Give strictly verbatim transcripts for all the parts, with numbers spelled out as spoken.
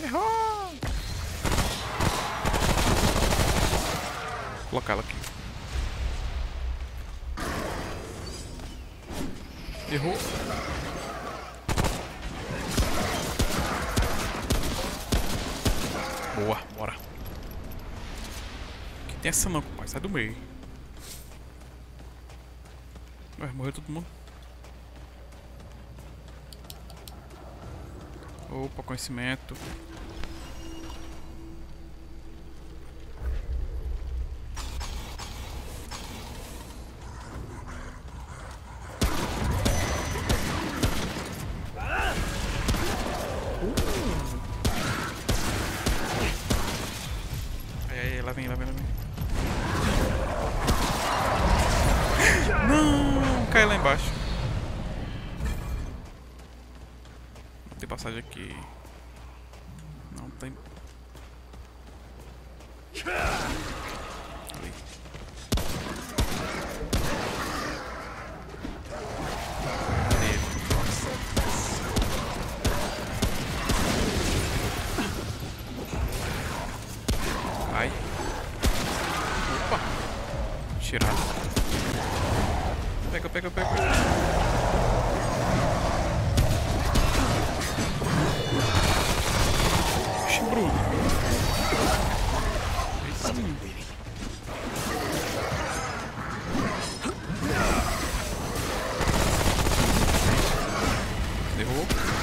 Errou! Vou colocar ela aqui. Errou. Boa, bora. Que tem essa não, compadre. Sai do meio. Ué, morreu todo mundo. Opa, conhecimento. Lá vem, lá vem, lá vem. Não, cai lá embaixo. Tem passagem aqui. Não tem. Ali. Ai. Opa! Tirar. Pega, pega, pega. Oxi, Bruno. Sim. Derrubou.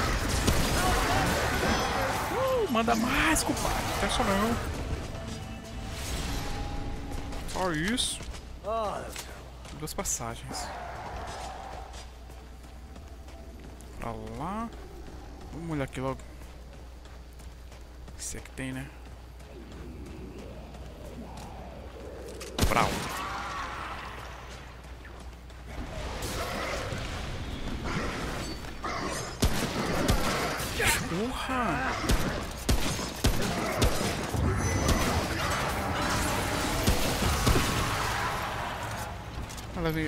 Uh, manda mais, compadre. Não tem só não. Só isso. Duas passagens. Pra lá. Vamos olhar aqui logo. Esse aqui tem, né? Brau. Porra! Olha ver.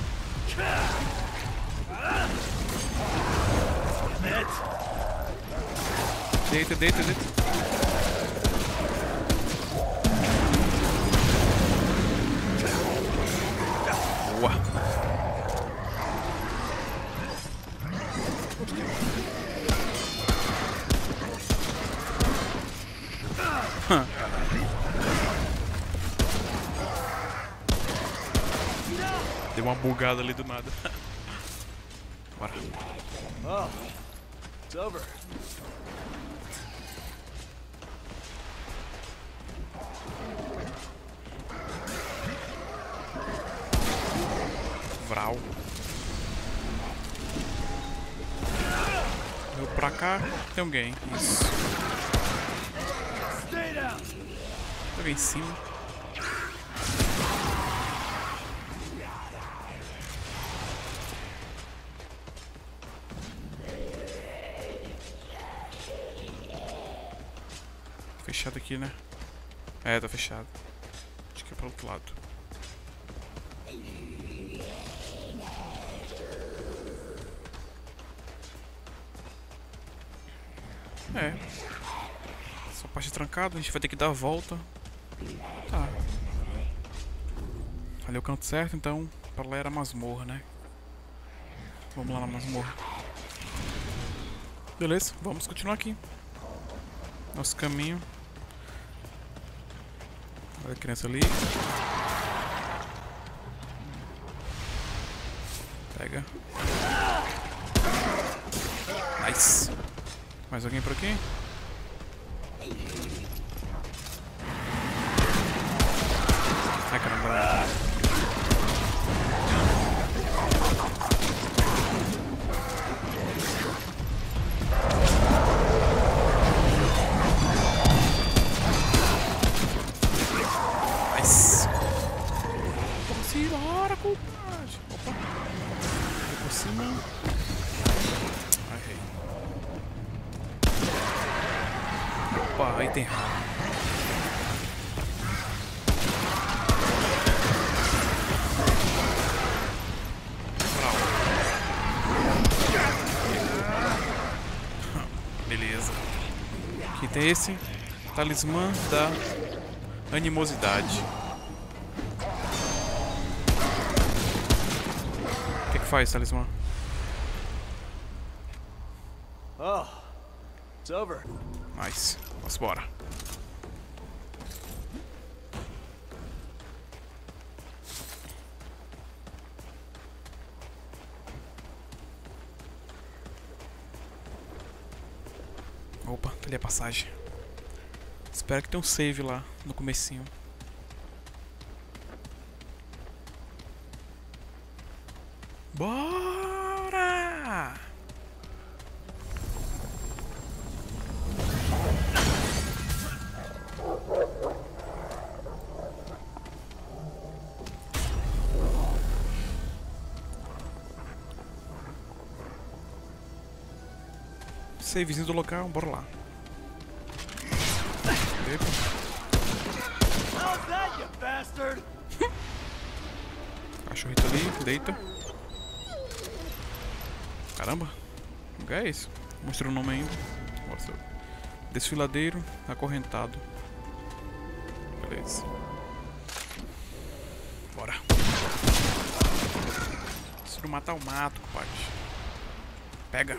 Deita, deita, deita. Boa. Deu uma bugada ali do nada. Bora. Oh, it's over. Vral. Eu pra cá, tem alguém. Isso. Pega em cima. Fechado aqui, né? É, tá fechado. Acho que é pro outro lado. É. Essa parte trancada, a gente vai ter que dar a volta. Tá. Ali é o canto certo, então pra lá era a masmorra, né? Vamos lá na masmorra. Beleza, vamos continuar aqui. Nosso caminho. Olha a criança ali. Pega. Nice. Mais alguém por aqui? Ai, caramba. Nice. Vamos embora, compadre. Opa. Vou por cima. Errei. Opa, aí tem raro. Beleza. Aqui tem esse talismã da animosidade. O que que faz, talismã? Oh, it's over. Nice. Vamos embora. Opa, cadê a passagem? Espero que tenha um save lá no comecinho. Bora! Savezinho do local, bora lá. Epa. How's that, you bastard? Cachorrito ali, deita. Caramba, que lugar é esse? Mostrou o nome ainda. Nossa. Desfiladeiro acorrentado. Beleza. Bora. Se não matar, eu mato, compadre. Pega.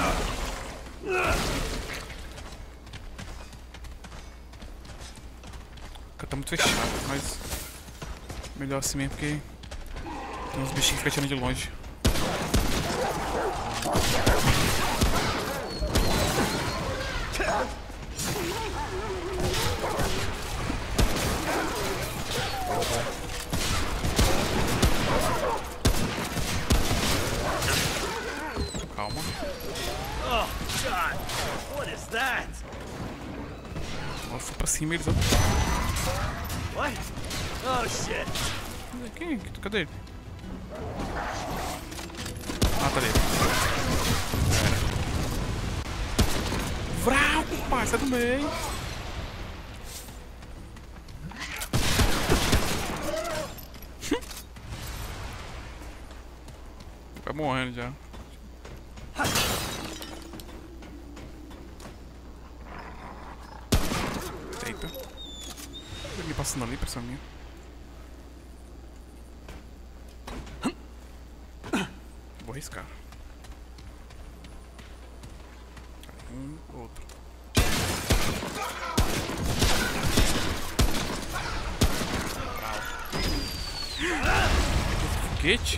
Tá muito fechado, mas melhor assim mesmo porque tem uns bichinhos que ficam atirando de longe. Calma. Oh, God. What is that? Nossa, pra cima eles. Ó. What? Oh, shit. Quem? Cadê ele? Ah, tá ali. Vrau, pai, sai do meio. Vai morrendo já. Eita. Ele passando ali pra essa minha. Vou arriscar. Um, outro. Foguete?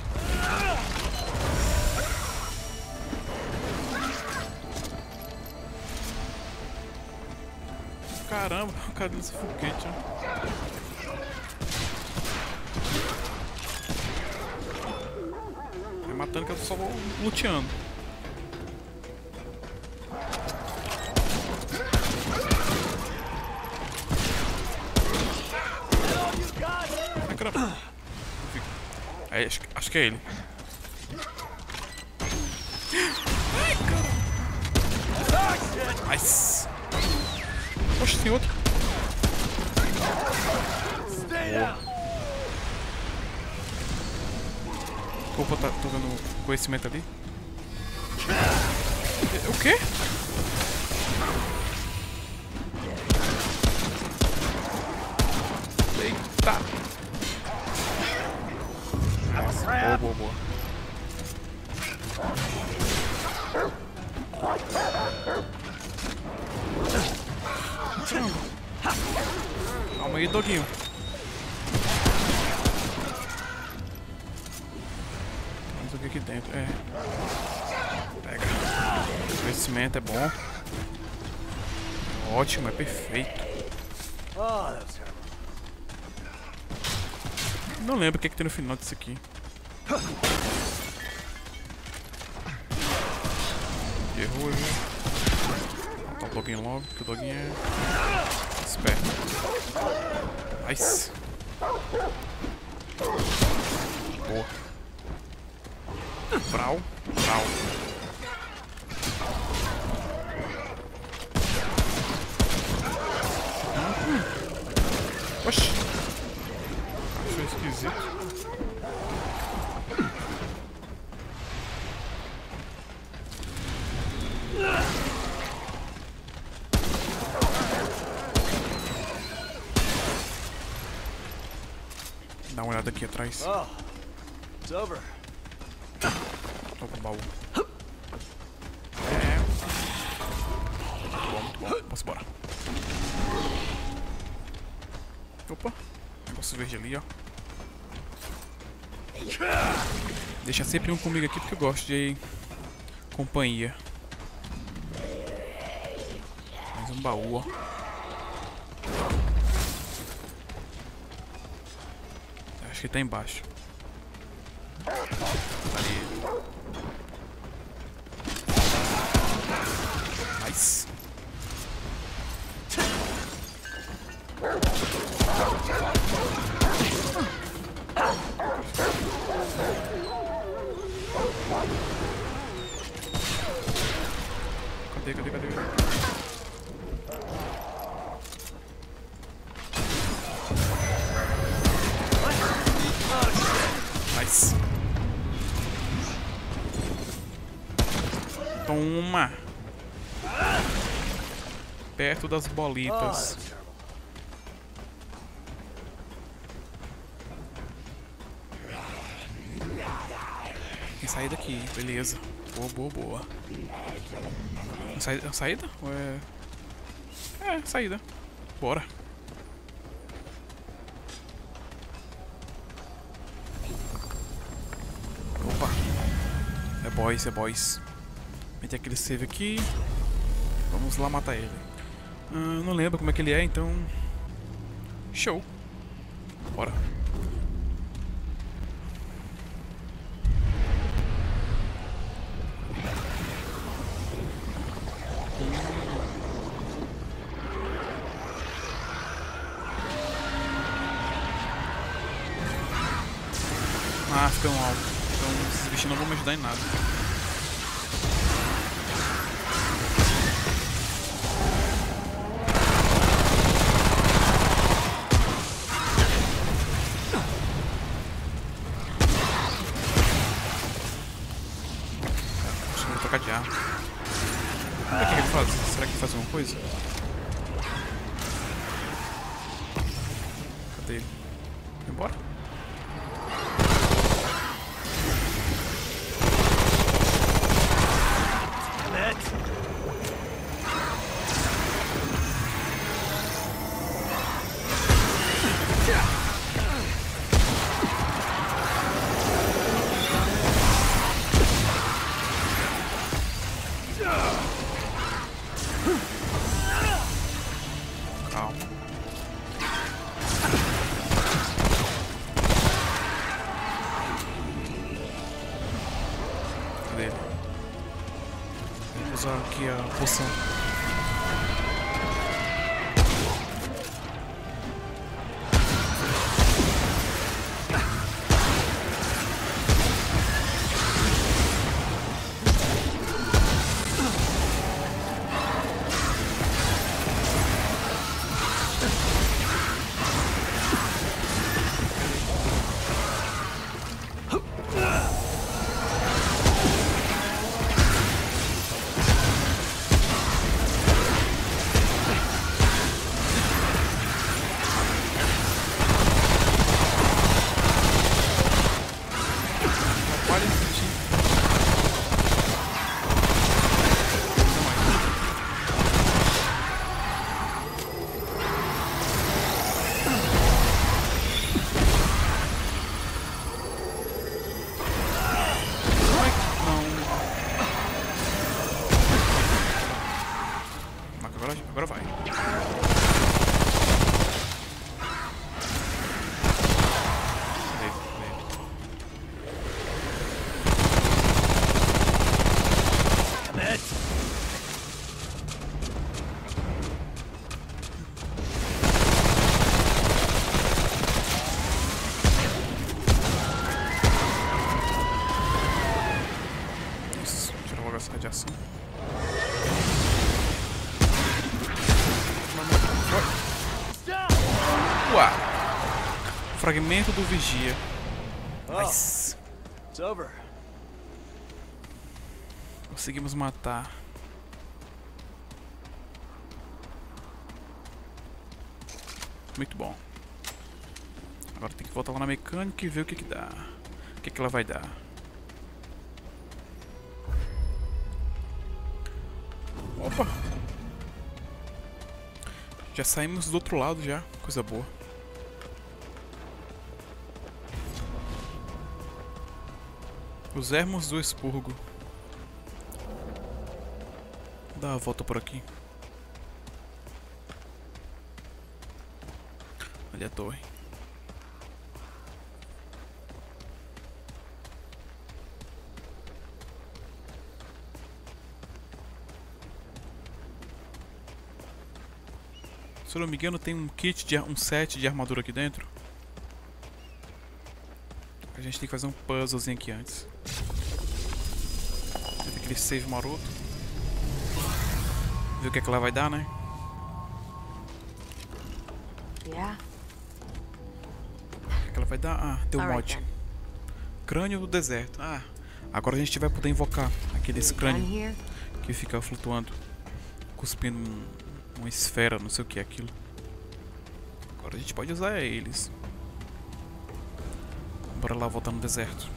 Caramba, cadê esse foguete? Vai matando que eu tô só luteando. Ai, caramba. É, acho, acho que é ele. Ai, caramba. Nice. Poxa, tem outro. Opa, tá, tô vendo conhecimento ali. O quê? Eita! Boa, boa, boa. Calma aí, doguinho. Vamos ver aqui dentro. É. Pega. O crescimento é bom. Ótimo, é perfeito. Não lembro o que, é que tem no final disso aqui. Errou, errou. Matar o doguinho logo, que o doguinho é esperto. Nice. Boa. Brau, brau. Hum. Oxi. Achou esquisito. nada aqui atrás. Oh, it's over. Opa, baú. É. Muito bom, muito bom. Posso embora. Opa. Negócio verde ali, ó. Deixa sempre um comigo aqui porque eu gosto de companhia. Mais um baú, ó. Acho que tá embaixo. Ali. Nice. Cadê, cadê, cadê? Nice. Toma. Perto das bolitas. Tem saída aqui, beleza. Boa, boa, boa. Saída? Saída? Ou é... é, saída. Bora. Opa. É boys, é boys. Meter aquele save aqui. Vamos lá matar ele. Ah, não lembro como é que ele é, então... Show. Bora. Ah, ficam alto. Então esses bichos não vão me ajudar em nada. Acho que eu vou trocar de arma. O que é que ele faz? Será que ele faz alguma coisa? Cadê ele? Vai embora? Calma. Cadê ele? Vou usar aqui a poção. Agora vai. Isso, tira logo essa radiação. Uau! Fragmento do vigia. Nice. It's over. Conseguimos matar. Muito bom. Agora tem que voltar lá na mecânica e ver o que que dá. O que que ela vai dar. Opa! Já saímos do outro lado já. Coisa boa. Os ermos do expurgo. Vou dar uma volta por aqui. Olha a torre. Se eu não me engano, tem um kit, de, um set de armadura aqui dentro. A gente tem que fazer um puzzlezinho aqui antes. Tem aquele save maroto. Ver o que é que ela vai dar, né? Yeah. O que é que ela vai dar? Ah, tem um Alright, mod. then. Crânio do deserto. Ah, agora a gente vai poder invocar aqueles Done crânios here? que fica flutuando, cuspindo um, uma esfera, não sei o que é aquilo. Agora a gente pode usar eles. Bora lá voltar no deserto.